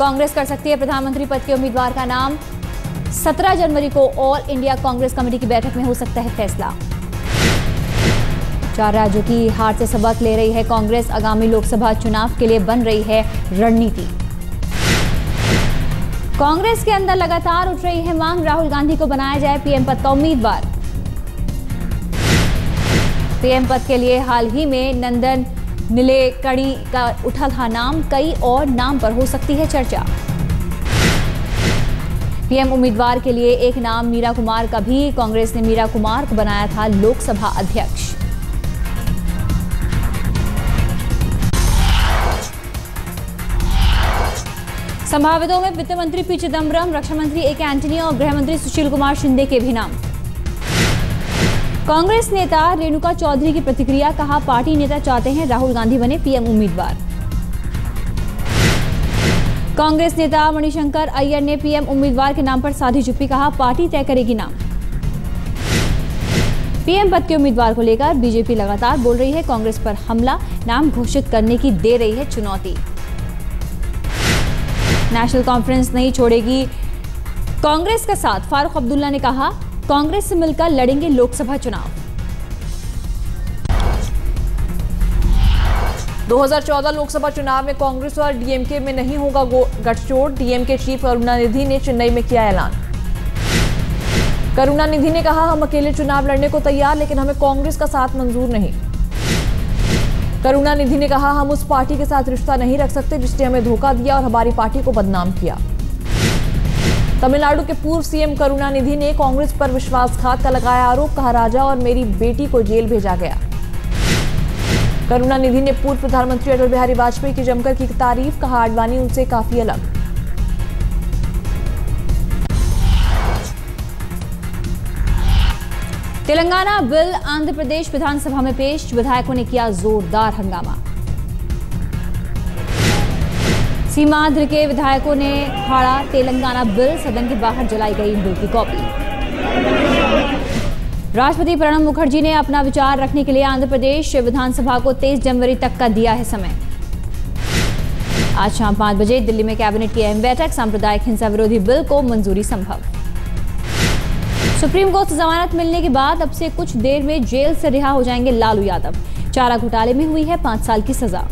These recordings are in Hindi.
कांग्रेस कर सकती है प्रधानमंत्री पद के उम्मीदवार का नाम। 17 जनवरी को ऑल इंडिया कांग्रेस कमेटी की बैठक में हो सकता है फैसला। 4 राज्यों की हार से सबक ले रही है कांग्रेस, आगामी लोकसभा चुनाव के लिए बन रही है रणनीति। कांग्रेस के अंदर लगातार उठ रही है मांग, राहुल गांधी को बनाया जाए पीएम पद का उम्मीदवार। पीएम पद के लिए हाल ही में नंदन नीलेकणी का उठा था नाम, कई और नाम पर हो सकती है चर्चा। पीएम उम्मीदवार के लिए एक नाम मीरा कुमार का भी, कांग्रेस ने मीरा कुमार को बनाया था लोकसभा अध्यक्ष। संभावितों में वित्त मंत्री पी चिदम्बरम, रक्षा मंत्री ए के एंटनी और गृह मंत्री सुशील कुमार शिंदे के भी नाम। कांग्रेस नेता रेणुका चौधरी की प्रतिक्रिया, कहा पार्टी नेता चाहते हैं राहुल गांधी बने पीएम उम्मीदवार। कांग्रेस नेता मणिशंकर अय्यर ने पीएम उम्मीदवार के नाम पर साधी चुप्पी, कहा पार्टी तय करेगी नाम। पीएम पद के उम्मीदवार को लेकर बीजेपी लगातार बोल रही है कांग्रेस पर हमला, नाम घोषित करने की दे रही है चुनौती। नेशनल कॉन्फ्रेंस नहीं छोड़ेगी कांग्रेस का साथ, फारूक अब्दुल्ला ने कहा कांग्रेस से मिलकर लड़ेंगे लोकसभा चुनाव। 2014 लोकसभा चुनाव में कांग्रेस और डीएमके में नहीं होगा गठजोड़, डीएमके चीफ करुणानिधि ने चेन्नई में किया ऐलान। करुणानिधि ने कहा हम अकेले चुनाव लड़ने को तैयार, लेकिन हमें कांग्रेस का साथ मंजूर नहीं। करुणानिधि ने कहा हम उस पार्टी के साथ रिश्ता नहीं रख सकते जिसने हमें धोखा दिया और हमारी पार्टी को बदनाम किया। तमिलनाडु के पूर्व सीएम करुणानिधि ने कांग्रेस पर विश्वासघात का लगाया आरोप, कहा राजा और मेरी बेटी को जेल भेजा गया। करुणानिधि ने पूर्व प्रधानमंत्री अटल बिहारी वाजपेयी की जमकर की तारीफ, कहा आडवाणी उनसे काफी अलग। तेलंगाना बिल आंध्र प्रदेश विधानसभा में पेश, विधायकों ने किया जोरदार हंगामा। सीमांध्र के विधायकों ने फाड़ा तेलंगाना बिल, सदन के बाहर जलाई गई बिल की कॉपी। राष्ट्रपति प्रणब मुखर्जी ने अपना विचार रखने के लिए आंध्र प्रदेश विधानसभा को 23 जनवरी तक का दिया है समय। आज शाम 5 बजे दिल्ली में कैबिनेट की अहम बैठक, सांप्रदायिक हिंसा विरोधी बिल को मंजूरी संभव। सुप्रीम कोर्ट से जमानत मिलने के बाद अब से कुछ देर में जेल से रिहा हो जाएंगे लालू यादव, चारा घोटाले में हुई है 5 साल की सजा।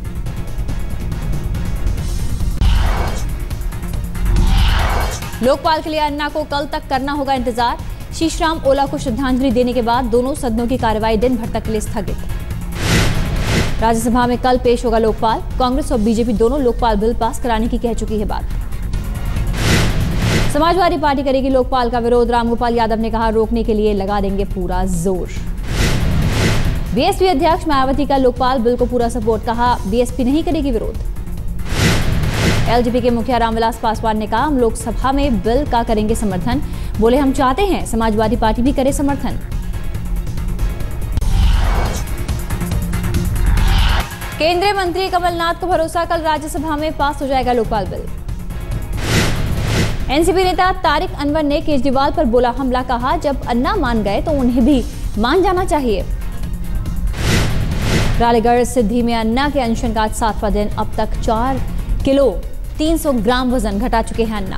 लोकपाल के लिए अन्ना को कल तक करना होगा इंतजार, शीशराम ओला को श्रद्धांजलि देने के बाद दोनों सदनों की कार्यवाही दिन भर तक के लिए स्थगित। राज्यसभा में कल पेश होगा लोकपाल, कांग्रेस और बीजेपी दोनों लोकपाल बिल पास कराने की कह चुकी है बात। समाजवादी पार्टी करेगी लोकपाल का विरोध, रामगोपाल यादव ने कहा रोकने के लिए लगा देंगे पूरा जोर। बीएसपी अध्यक्ष मायावती का लोकपाल बिल को पूरा सपोर्ट, कहा बीएसपी नहीं करेगी विरोध। एलजेपी के मुखिया रामविलास पासवान ने कहा हम लोकसभा में बिल का करेंगे समर्थन, बोले हम चाहते हैं समाजवादी पार्टी भी करे समर्थन। केंद्रीय मंत्री कमलनाथ को भरोसा, कल राज्यसभा में पास हो जाएगा लोकपाल बिल। एनसीपी नेता तारिक अनवर ने केजरीवाल पर बोला हमला, कहा जब अन्ना मान गए तो उन्हें भी मान जाना चाहिए। रालेगढ़ सिद्धि में अन्ना के अनशन का 7वां दिन, अब तक 4 किलो 300 ग्राम वजन घटा चुके हैं अन्ना।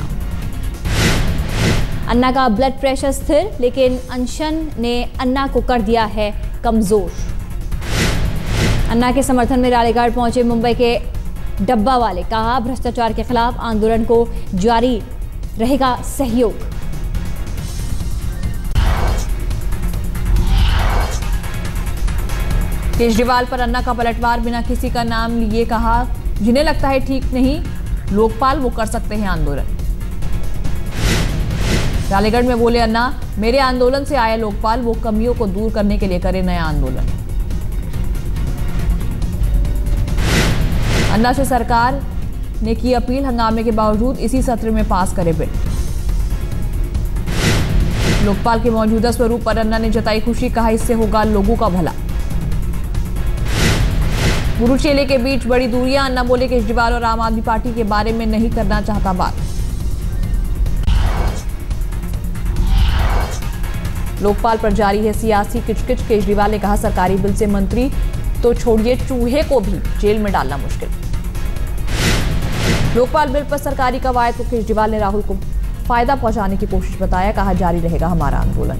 अन्ना का ब्लड प्रेशर स्थिर, लेकिन अनशन ने अन्ना को कर दिया है कमजोर। अन्ना के समर्थन में रालेगढ़ पहुंचे मुंबई के डब्बा वाले, कहा भ्रष्टाचार के खिलाफ आंदोलन को जारी रहेगा सहयोग। केजरीवाल पर अन्ना का पलटवार, बिना किसी का नाम लिए कहा जिन्हें लगता है ठीक नहीं लोकपाल वो कर सकते हैं आंदोलन। रालेगढ़ में बोले अन्ना मेरे आंदोलन से आए लोकपाल वो कमियों को दूर करने के लिए करे नया आंदोलन। अन्ना से सरकार ने की अपील, हंगामे के बावजूद इसी सत्र में पास करे बिल। लोकपाल के मौजूदा स्वरूप पर अन्ना ने जताई खुशी, कहा इससे होगा लोगों का भला। गुरु चेले के बीच बड़ी दूरियां, अन्ना बोले केजरीवाल और आम आदमी पार्टी के बारे में नहीं करना चाहता बात। लोकपाल पर जारी है सियासी किचकिच, केजरीवाल ने कहा सरकारी बिल से मंत्री तो छोड़िए चूहे को भी जेल में डालना मुश्किल। लोकपाल बिल पर सरकारी कवायद को केजरीवाल ने राहुल को फायदा पहुंचाने की कोशिश बताया, कहा जारी रहेगा हमारा आंदोलन।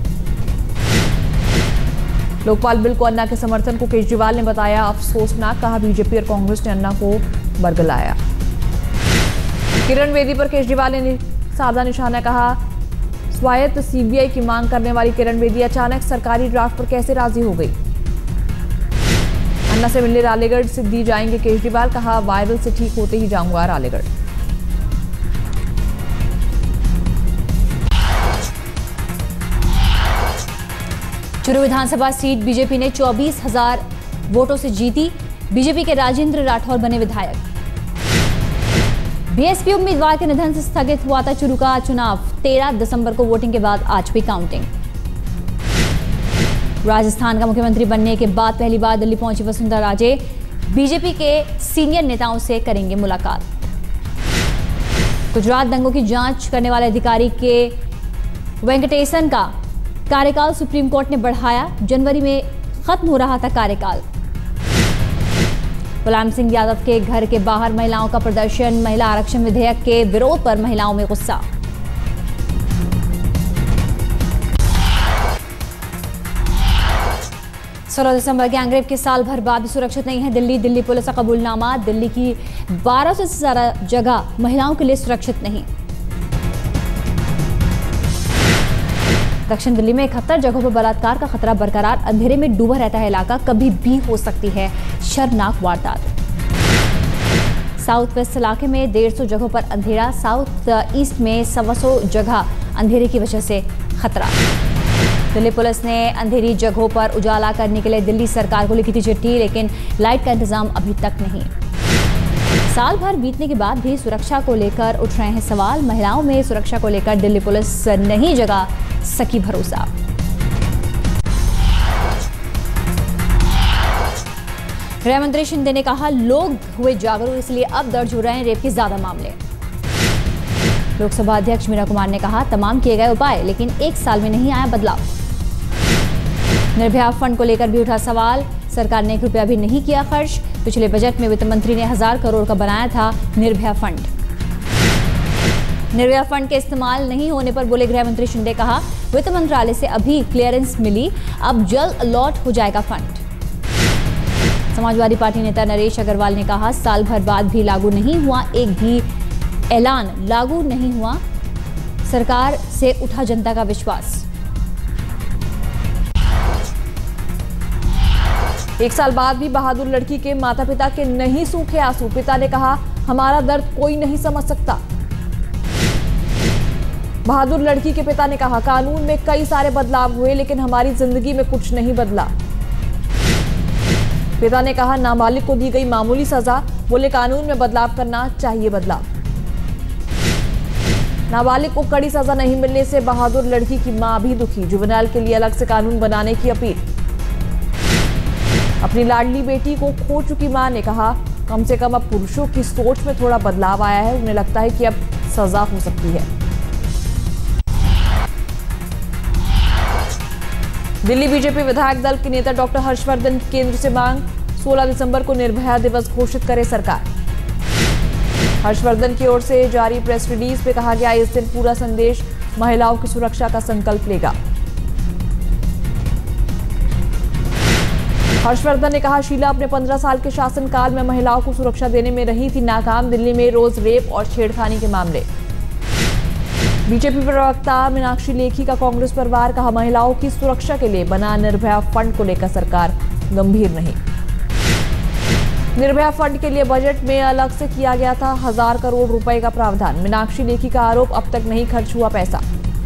लोकपाल बिल को अन्ना के समर्थन को केजरीवाल ने बताया अफसोसनाक, कहा बीजेपी और कांग्रेस ने अन्ना को बरगलाया। किरण बेदी पर केजरीवाल ने साधा निशाना, कहा स्वायत्त सीबीआई की मांग करने वाली किरण बेदी अचानक सरकारी ड्राफ्ट पर कैसे राजी हो गई। अन्ना से मिलने रालेगढ़ से दी जाएंगे केजरीवाल, कहा वायरल से ठीक होते ही जाऊंगा रालेगढ़। चुरू विधानसभा सीट बीजेपी ने 24,000 वोटों से जीती, बीजेपी के राजेंद्र राठौर बने विधायक। बीएसपी उम्मीदवार के निधन से स्थगित हुआ था चुरू का चुनाव, 13 दिसंबर को वोटिंग के बाद आज भी काउंटिंग। राजस्थान का मुख्यमंत्री बनने के बाद पहली बार दिल्ली पहुंची वसुंधरा राजे, बीजेपी के सीनियर नेताओं से करेंगे मुलाकात। गुजरात दंगों की जांच करने वाले अधिकारी के वेंकटेशन का कार्यकाल सुप्रीम कोर्ट ने बढ़ाया, जनवरी में खत्म हो रहा था कार्यकाल। मुलायम सिंह यादव के घर के बाहर महिलाओं का प्रदर्शन, महिला आरक्षण विधेयक के विरोध पर महिलाओं में गुस्सा। सोलह दिसंबर गैंगरेप के साल भर बाद भी सुरक्षित नहीं है दिल्ली पुलिस का कबूलनामा, दिल्ली की 1200 से ज्यादा जगह महिलाओं के लिए सुरक्षित नहीं। दक्षिण दिल्ली में 71 जगहों पर बलात्कार का खतरा बरकरार, अंधेरे में डूबा रहता है इलाका, कभी भी हो सकती है शर्मनाक वारदात। साउथ वेस्ट इलाके में 150 जगहों पर अंधेरा, साउथ ईस्ट में 125 जगह अंधेरे की वजह से खतरा। दिल्ली पुलिस ने अंधेरी जगहों पर उजाला करने के लिए दिल्ली सरकार को लिखी थी चिट्ठी, लेकिन लाइट का इंतजाम अभी तक नहीं। साल भर बीतने के बाद भी सुरक्षा को लेकर उठ रहे हैं सवाल, महिलाओं में सुरक्षा को लेकर दिल्ली पुलिस नहीं जगा सकी भरोसा। गृह मंत्री शिंदे ने कहा लोग हुए जागरूक, इसलिए अब दर्ज हो रहे हैं रेप के ज्यादा मामले। लोकसभा अध्यक्ष मीरा कुमार ने कहा तमाम किए गए उपाय, लेकिन एक साल में नहीं आया बदलाव। निर्भया फंड को लेकर भी उठा सवाल, सरकार ने 1 रुपया भी नहीं किया खर्च, पिछले बजट में वित्त मंत्री ने 1000 करोड़ का बनाया था निर्भया फंड। निर्भया फंड के इस्तेमाल नहीं होने पर बोले गृह मंत्री शिंदे, कहा वित्त मंत्रालय से अभी क्लियरेंस मिली, अब जल्द अलॉट हो जाएगा फंड। समाजवादी पार्टी नेता नरेश अग्रवाल ने कहा साल भर बाद भी लागू नहीं हुआ, एक भी ऐलान लागू नहीं हुआ, सरकार से उठा जनता का विश्वास। 1 साल बाद भी बहादुर लड़की के माता पिता के नहीं सूखे आंसू, पिता ने कहा हमारा दर्द कोई नहीं समझ सकता। बहादुर लड़की के पिता ने कहा कानून में कई सारे बदलाव हुए, लेकिन हमारी जिंदगी में कुछ नहीं बदला। पिता ने कहा नाबालिग को दी गई मामूली सजा, बोले कानून में बदलाव करना चाहिए बदलाव। नाबालिग को कड़ी सजा नहीं मिलने से बहादुर लड़की की मां भी दुखी, जुवेनाइल के लिए अलग से कानून बनाने की अपील। अपनी लाडली बेटी को खो चुकी मां ने कहा कम से कम अब पुरुषों की सोच में थोड़ा बदलाव आया है, उन्हें लगता है कि अब सजा हो सकती है। दिल्ली बीजेपी विधायक दल के नेता डॉक्टर हर्षवर्धन की केंद्र से मांग, 16 दिसंबर को निर्भया दिवस घोषित करे सरकार। हर्षवर्धन की ओर से जारी प्रेस रिलीज में कहा गया इस दिन पूरा संदेश महिलाओं की सुरक्षा का संकल्प लेगा। हर्षवर्धन ने कहा शीला अपने 15 साल के शासनकाल में महिलाओं को सुरक्षा देने में रही थी नाकाम, दिल्ली में रोज रेप और छेड़खानी के मामले। बीजेपी प्रवक्ता मीनाक्षी लेखी का कांग्रेस पर वार, कहा महिलाओं की सुरक्षा के लिए बना निर्भया फंड को लेकर सरकार गंभीर नहीं। निर्भया फंड के लिए बजट में अलग से किया गया था 1000 करोड़ रुपए का प्रावधान, मीनाक्षी लेखी का आरोप अब तक नहीं खर्च हुआ पैसा।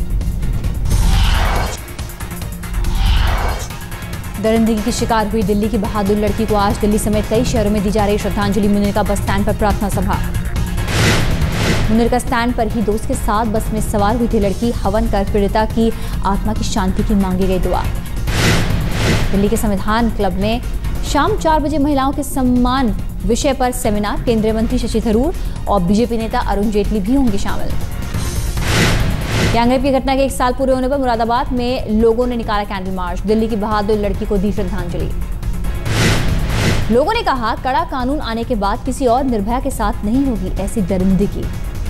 दरिंदगी की शिकार हुई दिल्ली की बहादुर लड़की को आज दिल्ली समेत कई शहरों में दी जा रही श्रद्धांजलि। मुनीर का बस स्टैंड पर प्रार्थना सभा। मुनीर का स्टैंड पर ही दोस्त के साथ बस में सवार हुई थी लड़की, हवन कर पीड़िता की आत्मा की शांति की मांगी गई दुआ। दिल्ली के संविधान क्लब में शाम 4 बजे महिलाओं के सम्मान विषय पर सेमिनार, केंद्रीय मंत्री शशि थरूर और बीजेपी नेता अरुण जेटली भी होंगे शामिल। गैंगरेप की घटना के 1 साल पूरे होने पर मुरादाबाद में लोगों ने निकाला कैंडल मार्च, दिल्ली की बहादुर लड़की को दी श्रद्धांजलि। लोगों ने कहा, कड़ा कानून आने के बाद किसी और निर्भया के साथ नहीं होगी ऐसी दरिंदगी।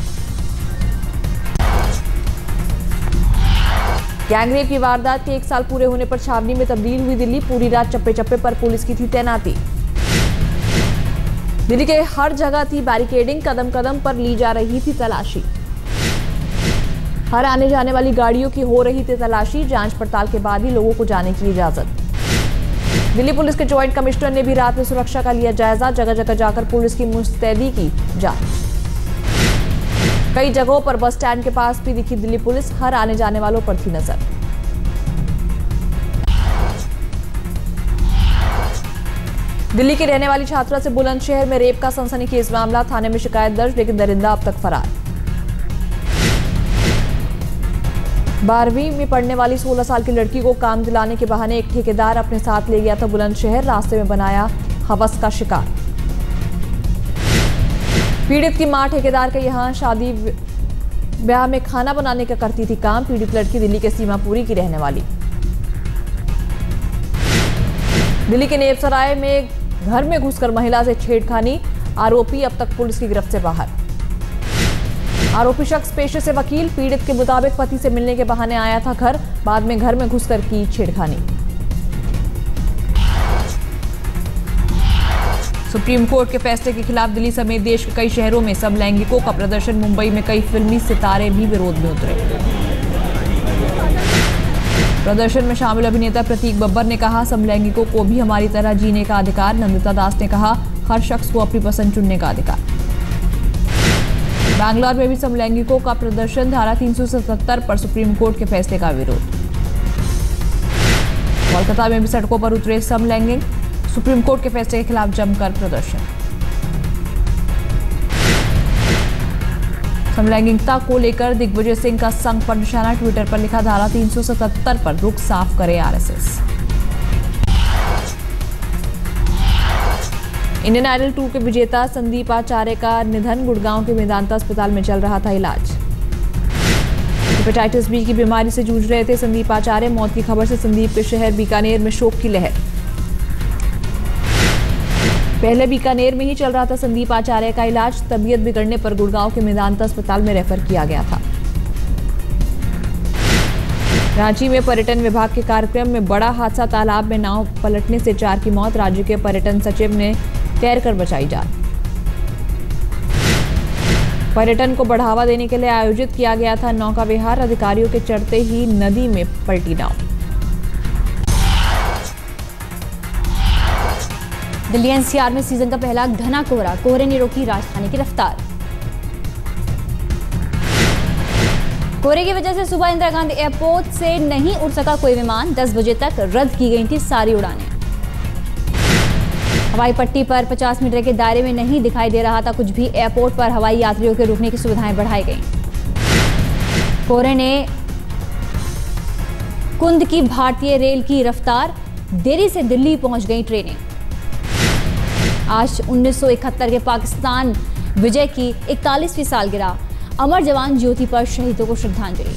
गैंगरेप की वारदात के 1 साल पूरे होने पर छावनी में तब्दील हुई दिल्ली। पूरी रात चप्पे चप्पे पर पुलिस की थी तैनाती। दिल्ली के हर जगह थी बैरिकेडिंग, कदम कदम पर ली जा रही थी तलाशी। हर आने जाने वाली गाड़ियों की हो रही थी तलाशी। जांच पड़ताल के बाद ही लोगों को जाने की इजाजत। दिल्ली पुलिस के ज्वाइंट कमिश्नर ने भी रात में सुरक्षा का लिया जायजा। जगह जगह जाकर पुलिस की मुस्तैदी की जांच। कई जगहों पर बस स्टैंड के पास भी दिखी दिल्ली पुलिस। हर आने जाने वालों पर थी नजर। दिल्ली की रहने वाली छात्रा से बुलंदशहर में रेप का सनसनीखेज मामला। थाने में शिकायत दर्ज, लेकिन दरिंदा अब तक फरार। 12वीं में पढ़ने वाली 16 साल की लड़की को काम दिलाने के बहाने एक ठेकेदार अपने साथ ले गया था बुलंदशहर। रास्ते में बनाया हवस का शिकार। पीड़ित की मां ठेकेदार के यहां शादी ब्याह में खाना बनाने का करती थी काम। पीड़ित लड़की दिल्ली के सीमापुरी की रहने वाली। दिल्ली के नेपसराय में घर में घुसकर महिला से छेड़खानी। आरोपी अब तक पुलिस की गिरफ्त से बाहर। आरोपी शख्स पेशे से वकील। पीड़ित के मुताबिक पति से मिलने के बहाने आया था घर, बाद में घर में घुसकर की छेड़खानी। सुप्रीम कोर्ट के फैसले के खिलाफ दिल्ली समेत देश के कई शहरों में समलैंगिकों का प्रदर्शन। मुंबई में कई फिल्मी सितारे भी विरोध में उतरे। प्रदर्शन में शामिल अभिनेता प्रतीक बब्बर ने कहा, समलैंगिकों को भी हमारी तरह जीने का अधिकार। नंदिता दास ने कहा, हर शख्स को अपनी पसंद चुनने का अधिकार। बैंगलोर में भी समलैंगिकों का प्रदर्शन। धारा 377 पर सुप्रीम कोर्ट के फैसले का विरोध। कोलकाता में भी सड़कों पर उतरे समलैंगिक। सुप्रीम कोर्ट के फैसले के खिलाफ जमकर प्रदर्शन। समलैंगिकता को लेकर दिग्विजय सिंह का संघ पर निशाना। ट्विटर पर लिखा, धारा 377 पर रुख साफ करे आरएसएस। इंडियन आइडल 2 के विजेता संदीप आचार्य का निधन। गुड़गांव के मेदांता अस्पताल में चल रहा था इलाज। हेपेटाइटिस बी की बीमारी से जूझ रहे थे संदीप आचार्य। मौत की खबर से संदीप के शहर बीकानेर में शोक की लहर। पहले बीकानेर में ही चल रहा था संदीप आचार्य का इलाज। तबीयत बिगड़ने पर गुड़गांव के मेदांता अस्पताल में रेफर किया गया था। रांची में पर्यटन विभाग के कार्यक्रम में बड़ा हादसा। तालाब में नाव पलटने से 4 की मौत। राज्य के पर्यटन सचिव ने तैरकर बचाई जान। पर्यटन को बढ़ावा देने के लिए आयोजित किया गया था नौका विहार। अधिकारियों के चढ़ते ही नदी में पलटी नाव। दिल्ली एनसीआर में सीजन का पहला घना कोहरा। कोहरे ने रोकी राजधानी की रफ्तार। कोहरे की वजह से सुबह इंदिरा गांधी एयरपोर्ट से नहीं उड़ सका कोई विमान। 10 बजे तक रद्द की गई थी सारी उड़ानें। हवाई पट्टी पर 50 मीटर के दायरे में नहीं दिखाई दे रहा था कुछ भी। एयरपोर्ट पर हवाई यात्रियों के रुकने की सुविधाएं बढ़ाई गई। कोहरे ने कुंद की भारतीय रेल की रफ्तार। देरी से दिल्ली पहुंच गई ट्रेनें। आज 1971 के पाकिस्तान विजय की 41वीं सालगिरह। अमर जवान ज्योति पर शहीदों को श्रद्धांजलि।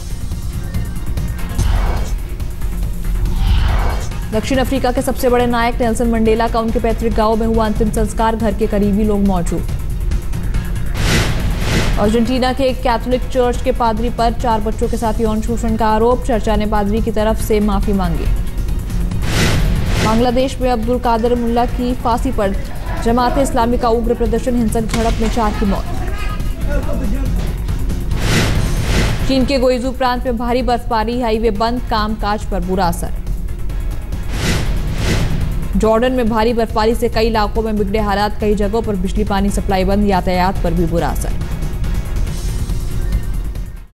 दक्षिण अफ्रीका के सबसे बड़े नायक नेल्सन मंडेला का उनके पैतृक गांव में हुआ अंतिम संस्कार। घर के करीबी लोग मौजूद। अर्जेंटीना के एक कैथोलिक चर्च के पादरी पर 4 बच्चों के साथ यौन शोषण का आरोप। चर्चा ने पादरी की तरफ से माफी मांगी। बांग्लादेश में अब्दुल कादर मुल्ला की फांसी पर जमात इस्लामी का उग्र प्रदर्शन। हिंसक झड़प में 4 की मौत। चीन के गुइजू प्रांत में भारी बर्फबारी। हाईवे बंद, कामकाज पर बुरा असर। जॉर्डन में भारी बर्फबारी से कई इलाकों में बिगड़े हालात। कई जगहों पर बिजली पानी सप्लाई बंद। यातायात पर भी बुरा असर।